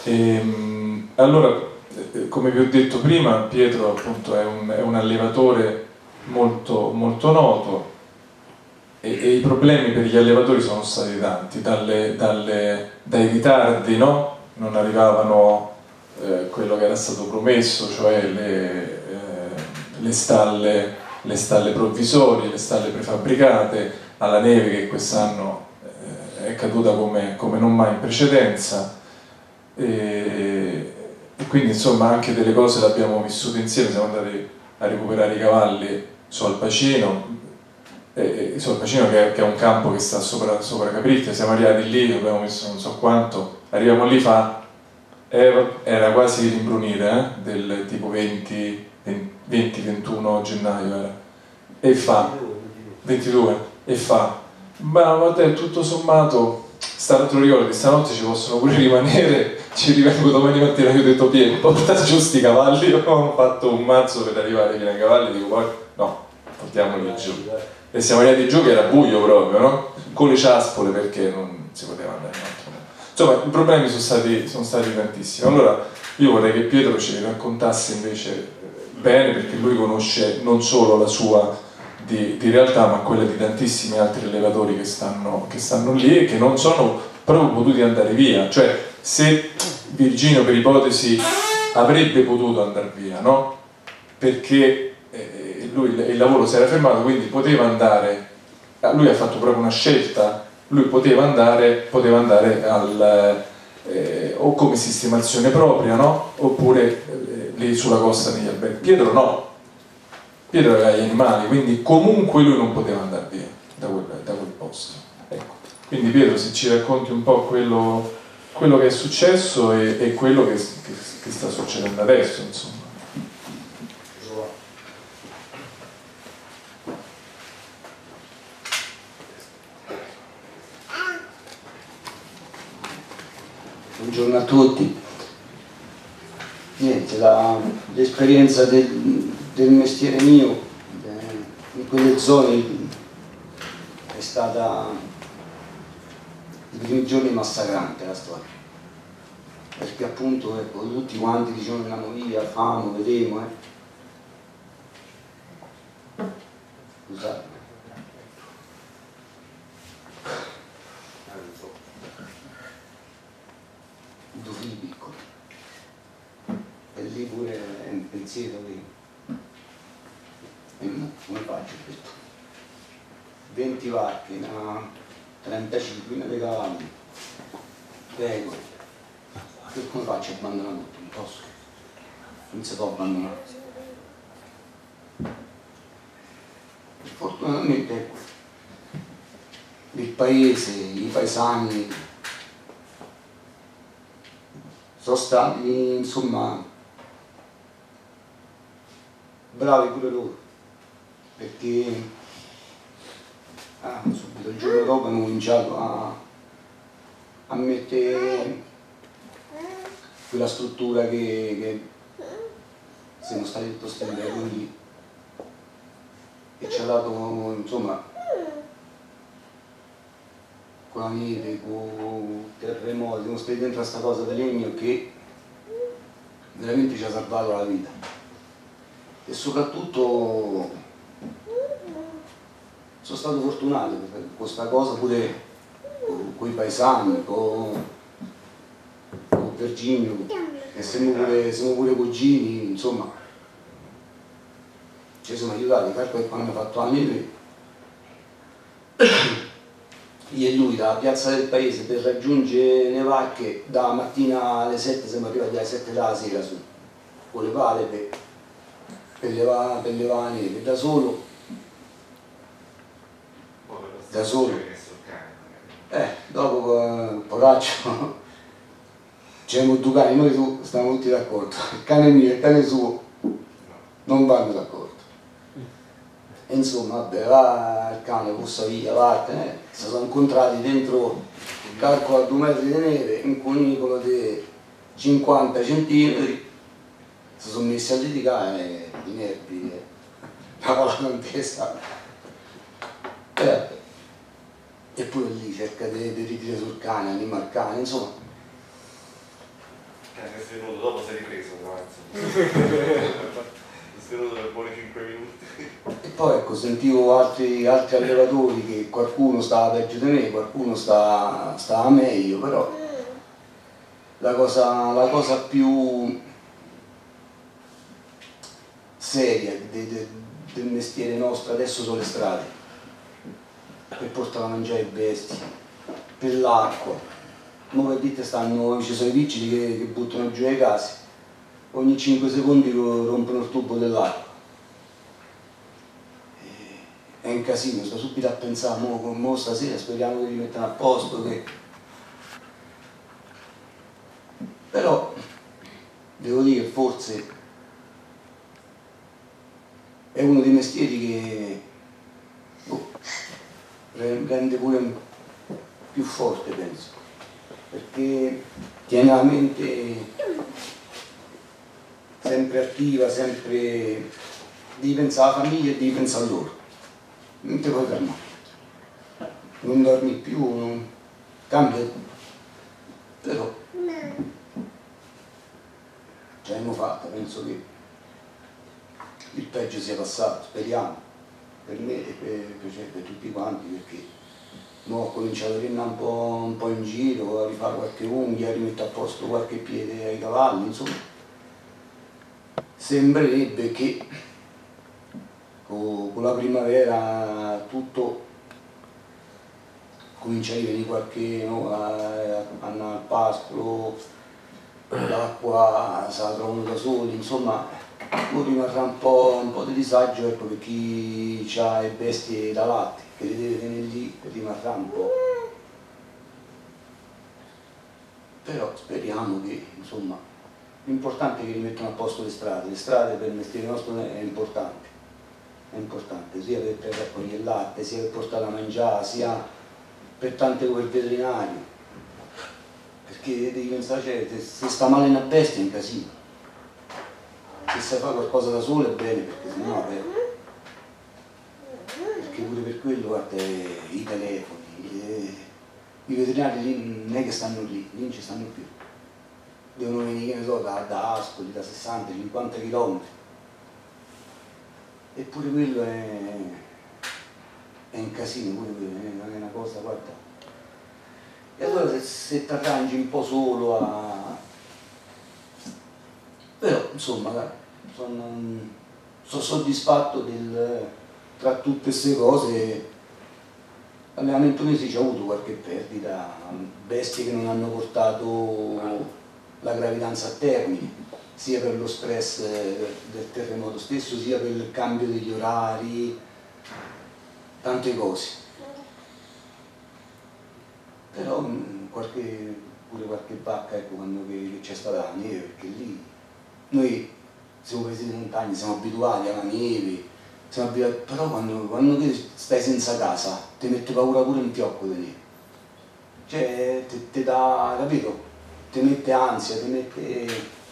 Allora, come vi ho detto prima, Pietro appunto è un allevatore molto, molto noto, e i problemi per gli allevatori sono stati tanti, dai ritardi, no? Non arrivavano quello che era stato promesso, cioè le stalle provvisorie, le stalle prefabbricate, alla neve che quest'anno è caduta come non mai in precedenza, e quindi insomma anche delle cose le abbiamo vissute insieme. Siamo andati a recuperare i cavalli su Alpacino, su Alpacino che è un campo che sta sopra Capricchia. Siamo arrivati lì, abbiamo messo non so quanto, arriviamo lì era quasi l'imbrunire, del tipo 20-21 gennaio era, e fa 22, e fa, ma vabbè, tutto sommato stanotte, lo ricordo, stanotte ci possono pure rimanere, ci rivengo domani mattina. Io ho detto: Pietro, porta giù sti cavalli. Io ho fatto un mazzo per arrivare fino ai cavalli, dico poi no, portiamoli giù, e siamo arrivati giù che era buio proprio, no? Con le ciaspole, perché non si poteva andare in altro modo. Insomma, i problemi sono stati tantissimi. Allora io vorrei che Pietro ce li raccontasse invece bene, perché lui conosce non solo la sua di realtà, ma quella di tantissimi altri allevatori che stanno lì e che non sono proprio potuti andare via. Cioè, se Virginio, per ipotesi, avrebbe potuto andare via, no? Perché lui, il lavoro si era fermato, quindi poteva andare, lui ha fatto proprio una scelta, lui poteva andare o come sistemazione propria, no? Oppure lì sulla costa negli alberghi. Pietro no, Pietro aveva gli animali, quindi comunque lui non poteva andare via da quel posto. Ecco. Quindi Pietro, se ci racconti un po' quello che è successo e quello che sta succedendo adesso, insomma. Buongiorno a tutti. Niente, l'esperienza del mestiere mio in quelle zone è stata i primi giorni massacrante, la storia, perché appunto ecco, tutti quanti dicevano: andiamo via, famo, vedremo, scusate. Due figli piccoli, e lì pure è un pensiero lì. E come faccio? Ho detto 20 vacche, una 35 di cavalli, prego, come faccio a abbandonare tutto? Non posso, non si può abbandonare. Fortunatamente ecco, il paese, i paesani sono stati, insomma, bravi pure loro, perché subito il giorno dopo hanno cominciato a mettere quella struttura che siamo stati tutto stendere, quindi che ci ha dato, insomma, con la neve, con i terremoti, siamo stati dentro a questa cosa di legno che veramente ci ha salvato la vita. E soprattutto sono stato fortunato per questa cosa, pure con i paesani, con Virginio, e siamo pure cugini, insomma, ci siamo aiutati. Calcola che quando hanno fatto la neve, io e lui dalla piazza del paese per raggiungere le vacche, da mattina alle 7 siamo arrivati alle 7 della sera su, con le pale per levare la neve, da solo, dopo poraccio, c'erano due cani, noi stavamo tutti d'accordo, il cane mio e il cane suo non vanno d'accordo. E insomma, vabbè, va il cane, bussa via, vattene, si sono incontrati dentro, calcolo a 2 metri di neve, un cunicolo di 50 centimetri, si sono messi a litigare, i nervi, la volata in testa. E pure lì cerca di ritirare sul cane, animare il cane, insomma. È svenuto, dopo si è ripreso, però è svenuto per buoni 5 minuti. E poi ecco, sentivo altri allevatori che qualcuno stava peggio di me, qualcuno stava meglio, però la cosa più seria del mestiere nostro adesso sono le strade, per portare a mangiare i bestie, per l'acqua. Ora per dite ci sono i vigili che buttano giù le case, ogni 5 secondi rompono il tubo dell'acqua. È un casino, sto subito a pensare, mo stasera speriamo che li mettano a posto, però devo dire forse è uno dei mestieri che rende pure più forte, penso, perché tiene la mente sempre attiva, sempre devi pensare alla famiglia e devi pensare a loro, non ti puoi fermare, non dormi più, non cambia tutto, però ce l'abbiamo fatta, penso che il peggio sia passato, speriamo, per me e per tutti quanti, perché ora ho cominciato a rinnare un po' in giro, a rifare qualche unghia, a rimettere a posto qualche piede ai cavalli, insomma. Sembrerebbe che con la primavera tutto comincia a rivenire qualche, no, andare al pascolo, l'acqua se la trovano da soli, insomma, ora rimarrà un po' di disagio, ecco, per chi ha le bestie da latte, che le deve tenere lì, rimarrà un po'. Però speriamo che, insomma, l'importante è che rimettano a posto le strade per il mestiere nostro è importante, sia per raccogliere il latte, sia per portare a mangiare, sia per tante cose, per il veterinario, perché devi pensare, cioè, se sta male una bestia è un casino, se sai fare qualcosa da solo è bene, perché sennò perché pure per quello, guarda, i telefoni, i veterinari lì non è che stanno lì, non ci stanno più, devono venire, che ne so, da Ascoli, da 60-50 km, eppure quello è un casino, pure quello, non è una cosa, guarda. E allora se ti arrangi un po' solo però insomma, sono soddisfatto tra tutte queste cose. L'allenamento mese ci ha avuto qualche perdita, bestie che non hanno portato la gravidanza a termine, sia per lo stress del terremoto stesso, sia per il cambio degli orari, tante cose. Però pure qualche vacca, ecco, quando c'è stata la neve, perché lì noi siamo paesi di montagna, siamo abituati alla neve, però quando stai senza casa ti mette paura pure un fiocco di neve, cioè ti dà, capito? Ti mette ansia, ti mette...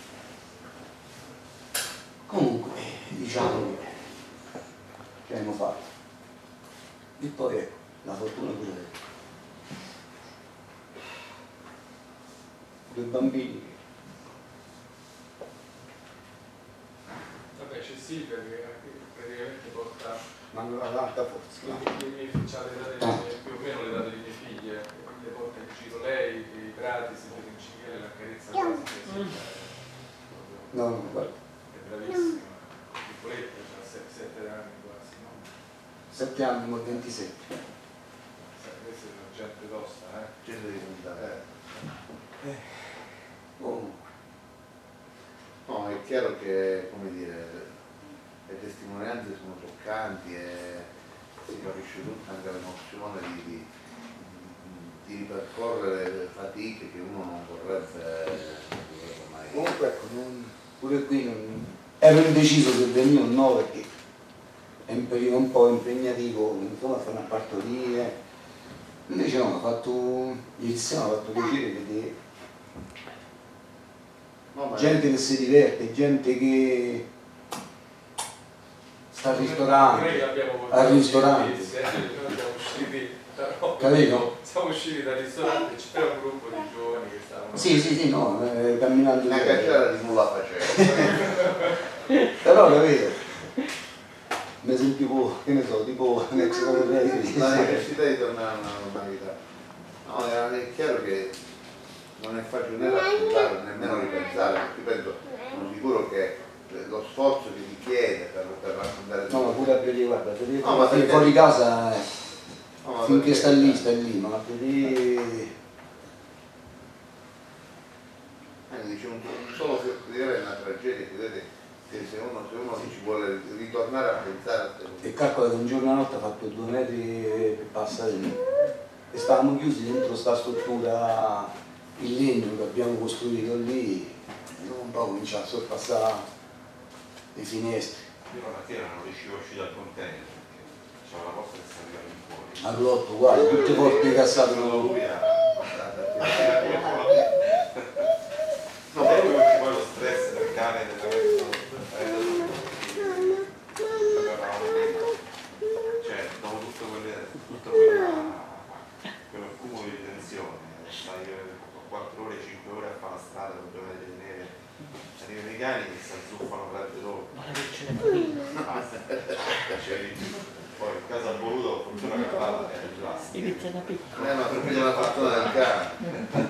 Comunque diciamo che ce l'abbiamo fatta. E poi ecco, la fortuna pure dei bambini. Vabbè, c'è Silvia che praticamente porta... Ma non ha tanta forza. Più o meno le date delle mie figlie, e quindi le porta in giro lei, i prati, si vede in cinghiale, la carezza quasi. No, guarda. È bravissima, piccoletta, ha 7 anni quasi, no? 7 anni, ma 27. Questa è una gente tosta, Gente di montare. No, è chiaro che, come dire, le testimonianze sono toccanti e si capisce tutta anche l'emozione di ripercorrere le fatiche che uno non vorrebbe mai. Comunque ecco, pure qui ero indeciso se venire o no, perché è un periodo un po' impegnativo, insomma, fare una partorire. Invece no, ieri sera mi ha fatto piacere vedere gente che si diverte, gente che sta al ristorante, Noi abbiamo usciti No, capito? siamo usciti dal ristorante, c'era un gruppo di giovani che stavano... Sì, no, camminando. Una cacciara di nulla faceva. Però capito? Mi sentivo, che ne so, tipo un extraterrestre. La necessità di tornare a una normalità. No, è chiaro che non è facile né raccontare, nemmeno ripensare, perché penso, sono sicuro che lo sforzo che ti chiede per raccontare No, ma pure a vedere, guarda, no, ma perché... fuori casa, no, ma finché perché... sta lì, ma a vedere... dice un solo dire è una tragedia, vedete, che se uno ci vuole ritornare a pensare a te. E calcola che un giorno a notte ha fatto 2 metri e passa e stavamo chiusi dentro sta struttura in legno che abbiamo costruito lì, e dopo un po' cominciato a sorpassare le finestre. Io la mattina non riuscivo a uscire dal container perché c'era la porta che sta arrivando fuori. All'otto, guarda, tutte porte cassate. Lui ha... No, proprio perché poi lo stress del cane cioè, dopo tutto quell'accumulo di tensione, stai 4 ore, 5 ore a fare la strada con 2 metri di neve, arrivano i cani che si azzuffano per le loro. Poi in casa ha voluto, fortuna che parla è il classico. Ma per me è una fortuna del cane.